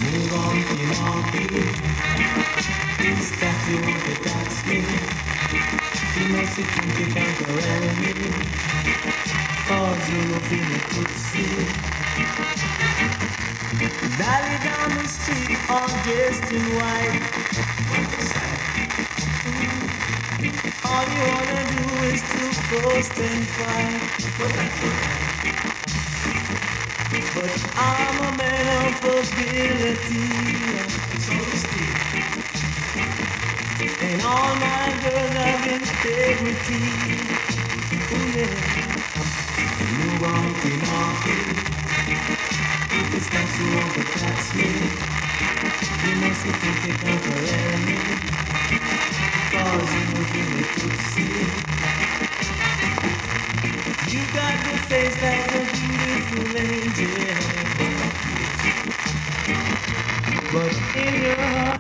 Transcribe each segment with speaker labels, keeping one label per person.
Speaker 1: Move on, Pinocchio. It's that you want to tax me. You must think you can correct me. Cause you know feel me could see. Dally down the street all dressed in white. All you wanna do is to frost and fight. But I'm a man of ability, and all my girls have integrity. Ooh, yeah. Move on, Pinocchio. If it's not you want to tax me, you must think you can correct me. Cause you know you could see. You got the face like a beautiful angel, but in your heart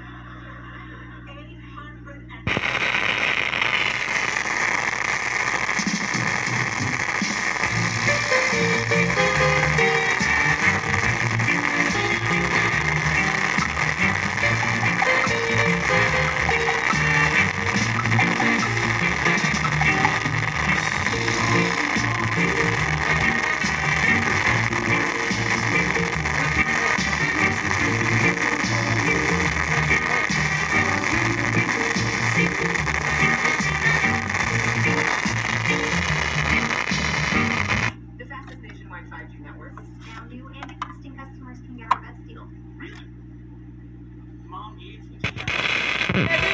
Speaker 2: The fastest nationwide 5G network. Now new and existing customers can get our best deal.
Speaker 3: Really? Mom eats.